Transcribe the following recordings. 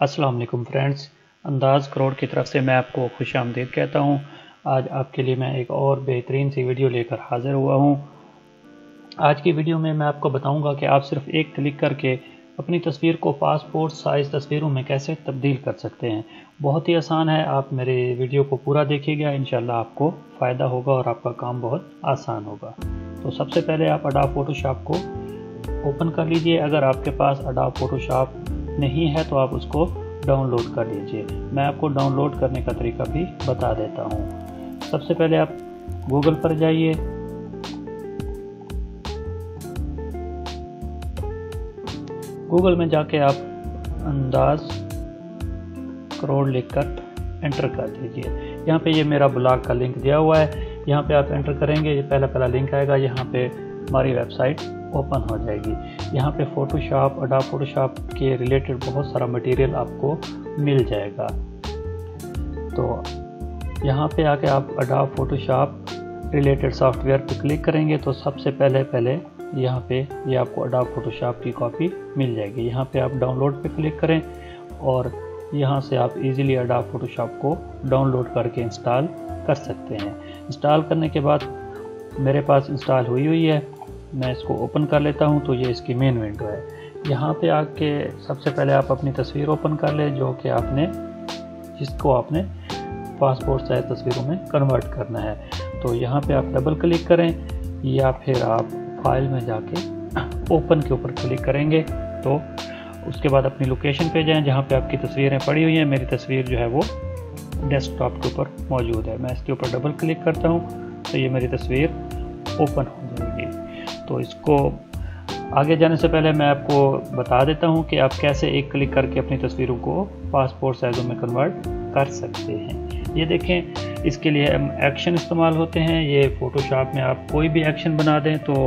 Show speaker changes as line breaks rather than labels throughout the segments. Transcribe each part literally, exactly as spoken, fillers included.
अस्सलाम वालेकुम फ्रेंड्स, अंदाज़ करोड़ की तरफ से मैं आपको खुशामदीद कहता हूँ। आज आपके लिए मैं एक और बेहतरीन सी वीडियो लेकर हाज़िर हुआ हूँ। आज की वीडियो में मैं आपको बताऊँगा कि आप सिर्फ एक क्लिक करके अपनी तस्वीर को पासपोर्ट साइज़ तस्वीरों में कैसे तब्दील कर सकते हैं। बहुत ही आसान है, आप मेरे वीडियो को पूरा देखिएगा, इंशाल्लाह आपको फ़ायदा होगा और आपका काम बहुत आसान होगा। तो सबसे पहले आप अडोब फोटोशॉप को ओपन कर लीजिए। अगर आपके पास अडोब फोटोशॉप नहीं है तो आप उसको डाउनलोड कर लीजिए। मैं आपको डाउनलोड करने का तरीका भी बता देता हूँ। सबसे पहले आप गूगल पर जाइए, गूगल में जाके आप अंदाज़ करोड़ लिखकर एंटर कर दीजिए। यहाँ पे ये मेरा ब्लॉग का लिंक दिया हुआ है, यहाँ पे आप एंटर करेंगे, ये पहला पहला लिंक आएगा, यहाँ पे हमारी वेबसाइट ओपन हो जाएगी। यहाँ पे फोटोशॉप अडोब फोटोशॉप के रिलेटेड बहुत सारा मटेरियल आपको मिल जाएगा। तो यहाँ पे आके आप अडोब फोटोशॉप रिलेटेड सॉफ्टवेयर पे क्लिक करेंगे तो सबसे पहले पहले यहाँ पे ये यह आपको अडोब फोटोशॉप की कॉपी मिल जाएगी। यहाँ पे आप डाउनलोड पे क्लिक करें और यहाँ से आप इजीली अडोब फोटोशॉप को डाउनलोड करके इंस्टॉल कर सकते हैं। इंस्टॉल करने के बाद मेरे पास इंस्टॉल हुई हुई है, मैं इसको ओपन कर लेता हूं। तो ये इसकी मेन विंडो है। यहाँ पे आके सबसे पहले आप अपनी तस्वीर ओपन कर लें जो कि आपने जिसको आपने पासपोर्ट साइज तस्वीरों में कन्वर्ट करना है। तो यहाँ पे आप डबल क्लिक करें या फिर आप फाइल में जाके ओपन के ऊपर क्लिक करेंगे तो उसके बाद अपनी लोकेशन पे जाएं जहाँ पे आपकी तस्वीरें पड़ी हुई हैं। मेरी तस्वीर जो है वो डेस्कटॉप के ऊपर मौजूद है। मैं इसके ऊपर डबल क्लिक करता हूँ तो ये मेरी तस्वीर ओपन हो जाएगी। तो इसको आगे जाने से पहले मैं आपको बता देता हूं कि आप कैसे एक क्लिक करके अपनी तस्वीरों को पासपोर्ट साइज़ों में कन्वर्ट कर सकते हैं। ये देखें, इसके लिए एक्शन इस्तेमाल होते हैं। ये फ़ोटोशॉप में आप कोई भी एक्शन बना दें तो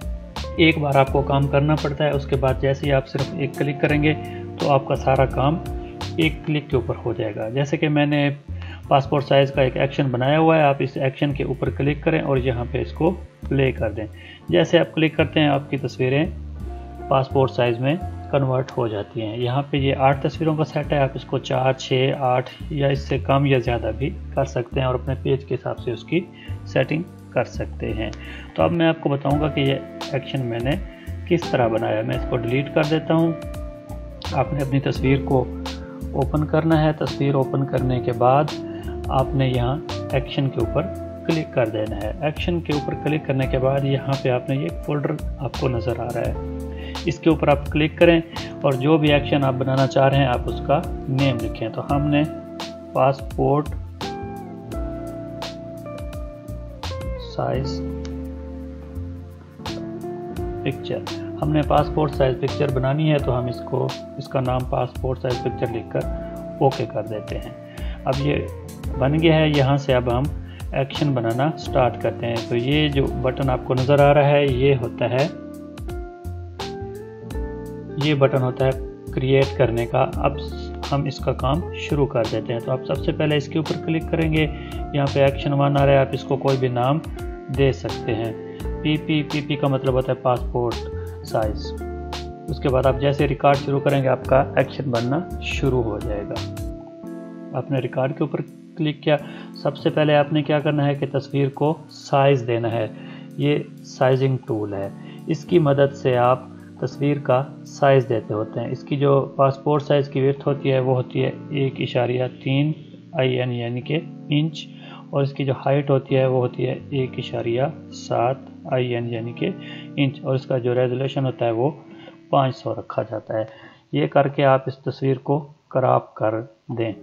एक बार आपको काम करना पड़ता है, उसके बाद जैसे ही आप सिर्फ एक क्लिक करेंगे तो आपका सारा काम एक क्लिक के ऊपर हो जाएगा। जैसे कि मैंने पासपोर्ट साइज़ का एक एक्शन बनाया हुआ है, आप इस एक्शन के ऊपर क्लिक करें और यहाँ पे इसको प्ले कर दें। जैसे आप क्लिक करते हैं आपकी तस्वीरें पासपोर्ट साइज़ में कन्वर्ट हो जाती हैं। यहाँ पे ये आठ तस्वीरों का सेट है, आप इसको चार छः आठ या इससे कम या ज़्यादा भी कर सकते हैं और अपने पेज के हिसाब से उसकी सेटिंग कर सकते हैं। तो अब मैं आपको बताऊँगा कि ये एक्शन मैंने किस तरह बनाया। मैं इसको डिलीट कर देता हूँ। आपने अपनी तस्वीर को ओपन करना है। तस्वीर ओपन करने के बाद आपने यहाँ एक्शन के ऊपर क्लिक कर देना है। एक्शन के ऊपर क्लिक करने के बाद यहाँ पे आपने ये फोल्डर आपको नज़र आ रहा है, इसके ऊपर आप क्लिक करें और जो भी एक्शन आप बनाना चाह रहे हैं आप उसका नेम लिखें। तो हमने पासपोर्ट साइज पिक्चर हमने पासपोर्ट साइज पिक्चर बनानी है तो हम इसको इसका नाम पासपोर्ट साइज पिक्चर लिखकर ओके कर देते हैं। अब ये बन गया है। यहाँ से अब हम एक्शन बनाना स्टार्ट करते हैं। तो ये जो बटन आपको नज़र आ रहा है ये होता है ये बटन होता है क्रिएट करने का। अब हम इसका काम शुरू कर देते हैं। तो आप सबसे पहले इसके ऊपर क्लिक करेंगे, यहाँ पे एक्शन वन आ रहा है, आप इसको कोई भी नाम दे सकते हैं। पी पी पी पी का मतलब होता है पासपोर्ट साइज। उसके बाद आप जैसे रिकॉर्ड शुरू करेंगे आपका एक्शन बनना शुरू हो जाएगा। आपने रिकॉर्ड के ऊपर क्लिक किया। सबसे पहले आपने क्या करना है कि तस्वीर को साइज़ देना है। ये साइजिंग टूल है, इसकी मदद से आप तस्वीर का साइज़ देते होते हैं। इसकी जो पासपोर्ट साइज़ की विड्थ होती है वो होती है एक इशारिया तीन आई एन यानी कि इंच, और इसकी जो हाइट होती है वो होती है एक इशारिया सात आई एन यानी कि इंच, और इसका जो रेजोल्यूशन होता है वो पाँच सौ रखा जाता है। ये करके आप इस तस्वीर को क्रॉप कर दें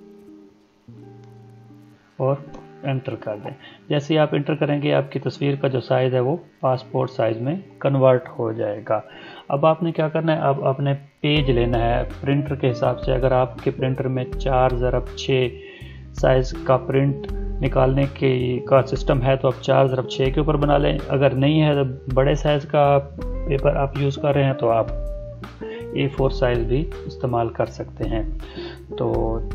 और एंटर कर दें। जैसे ही आप एंटर करेंगे आपकी तस्वीर का जो साइज़ है वो पासपोर्ट साइज़ में कन्वर्ट हो जाएगा। अब आपने क्या करना है, अब अपने पेज लेना है प्रिंटर के हिसाब से। अगर आपके प्रिंटर में चार ज़रब छः साइज़ का प्रिंट निकालने के का सिस्टम है तो आप चार ज़रब छः के ऊपर बना लें। अगर नहीं है तो बड़े साइज़ का पेपर आप यूज़ कर रहे हैं तो आप ए फोर साइज़ भी इस्तेमाल कर सकते हैं। तो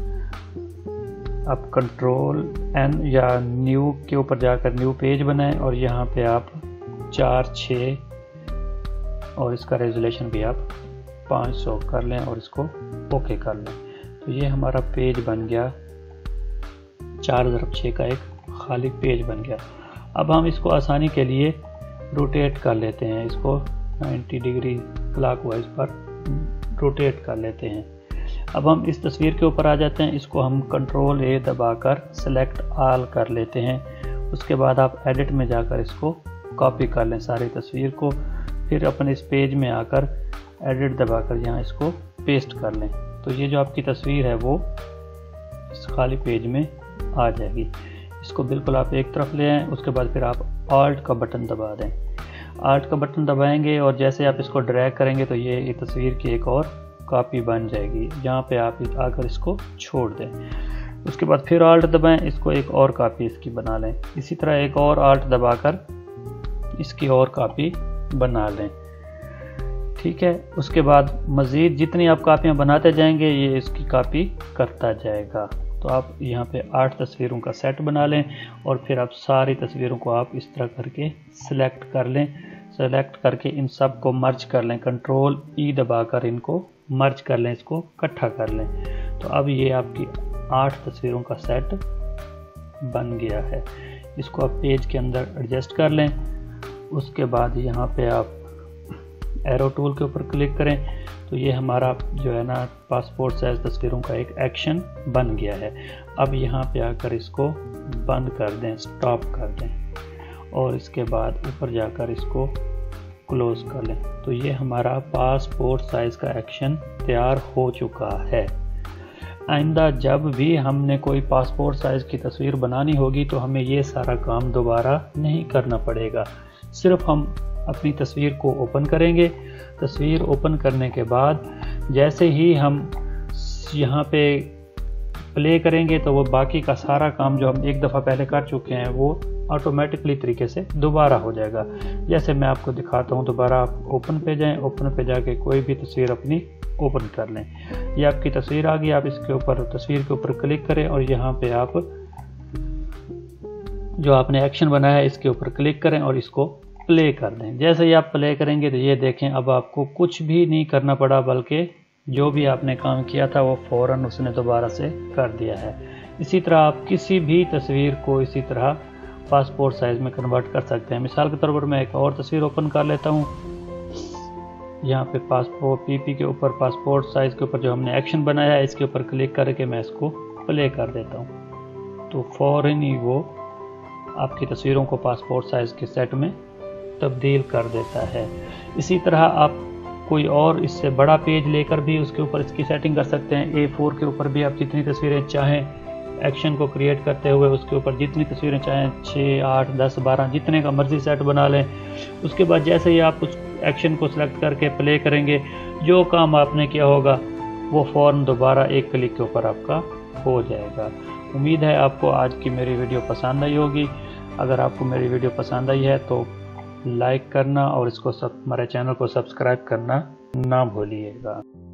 आप कंट्रोल एन या न्यू के ऊपर जाकर न्यू पेज बनाएं और यहाँ पे आप चार छः और इसका रेजोल्यूशन भी आप पाँच सौ कर लें और इसको ओके कर लें। तो ये हमारा पेज बन गया, चार दरब छः का एक खाली पेज बन गया। अब हम इसको आसानी के लिए रोटेट कर लेते हैं, इसको नब्बे डिग्री क्लॉकवाइज पर रोटेट कर लेते हैं। अब हम इस तस्वीर के ऊपर आ जाते हैं, इसको हम कंट्रोल ए दबाकर सेलेक्ट ऑल कर लेते हैं। उसके बाद आप एडिट में जाकर इसको कॉपी कर लें सारी तस्वीर को, फिर अपने इस पेज में आकर एडिट दबाकर यहाँ इसको पेस्ट कर लें। तो ये जो आपकी तस्वीर है वो इस खाली पेज में आ जाएगी। इसको बिल्कुल आप एक तरफ ले आएँ, उसके बाद फिर आप ऑल्ट का बटन दबा दें। ऑल्ट का बटन दबाएंगे और जैसे आप इसको ड्रैग करेंगे तो ये तस्वीर की एक और कॉपी बन जाएगी। यहाँ पे आप आकर इसको छोड़ दें। उसके बाद फिर ऑल्ट दबाएं, इसको एक और कॉपी इसकी बना लें। इसी तरह एक और ऑल्ट दबाकर इसकी और कॉपी बना लें। ठीक है, उसके बाद मज़ीद जितनी आप कापियाँ बनाते जाएंगे ये इसकी कॉपी करता जाएगा। तो आप यहाँ पे आठ तस्वीरों का सेट बना लें और फिर आप सारी तस्वीरों को आप इस तरह करके सिलेक्ट कर लें। सेलेक्ट करके इन सब को मर्ज कर लें, कंट्रोल ई दबाकर इनको मर्ज कर लें, इसको इकट्ठा कर लें। तो अब ये आपकी आठ तस्वीरों का सेट बन गया है। इसको आप पेज के अंदर एडजस्ट कर लें। उसके बाद यहाँ पे आप एरो टूल के ऊपर क्लिक करें तो ये हमारा जो है ना पासपोर्ट साइज तस्वीरों का एक एक्शन बन गया है। अब यहाँ पे आकर इसको बंद कर दें, स्टॉप कर दें और इसके बाद ऊपर जाकर इसको क्लोज कर लें। तो ये हमारा पासपोर्ट साइज का एक्शन तैयार हो चुका है। आइंदा जब भी हमने कोई पासपोर्ट साइज की तस्वीर बनानी होगी तो हमें ये सारा काम दोबारा नहीं करना पड़ेगा। सिर्फ हम अपनी तस्वीर को ओपन करेंगे। तस्वीर ओपन करने के बाद जैसे ही हम यहाँ पे प्ले करेंगे तो वो बाकी का सारा काम जो हम एक दफ़ा पहले कर चुके हैं वो ऑटोमेटिकली तरीके से दोबारा हो जाएगा। जैसे मैं आपको दिखाता हूँ, दोबारा आप ओपन पे जाएं, ओपन पे जाके कोई भी तस्वीर अपनी ओपन कर लें। ये आपकी तस्वीर आ गई। आप इसके ऊपर तस्वीर के ऊपर क्लिक करें और यहाँ पे आप जो आपने एक्शन बनाया है इसके ऊपर क्लिक करें और इसको प्ले कर दें। जैसे ही आप प्ले करेंगे तो ये देखें अब आपको कुछ भी नहीं करना पड़ा, बल्कि जो भी आपने काम किया था वो फ़ौरन उसने दोबारा से कर दिया है। इसी तरह आप किसी भी तस्वीर को इसी तरह पासपोर्ट साइज़ में कन्वर्ट कर सकते हैं। मिसाल के तौर पर मैं एक और तस्वीर ओपन कर लेता हूँ। यहाँ पे पासपोर्ट पीपी के ऊपर पासपोर्ट साइज़ के ऊपर जो हमने एक्शन बनाया है इसके ऊपर क्लिक करके मैं इसको प्ले कर देता हूँ तो फ़ौरन ही वो आपकी तस्वीरों को पासपोर्ट साइज़ के सेट में तब्दील कर देता है। इसी तरह आप कोई और इससे बड़ा पेज लेकर भी उसके ऊपर इसकी सेटिंग कर सकते हैं। ए फोर के ऊपर भी आप जितनी तस्वीरें चाहें एक्शन को क्रिएट करते हुए उसके ऊपर जितनी तस्वीरें चाहें छः आठ दस बारह जितने का मर्जी सेट बना लें। उसके बाद जैसे ही आप उस एक्शन को सिलेक्ट करके प्ले करेंगे जो काम आपने किया होगा वो फ़ौरन दोबारा एक क्लिक के ऊपर आपका हो जाएगा। उम्मीद है आपको आज की मेरी वीडियो पसंद आई होगी। अगर आपको मेरी वीडियो पसंद आई है तो लाइक करना और इसको सब हमारे चैनल को सब्सक्राइब करना ना भूलिएगा।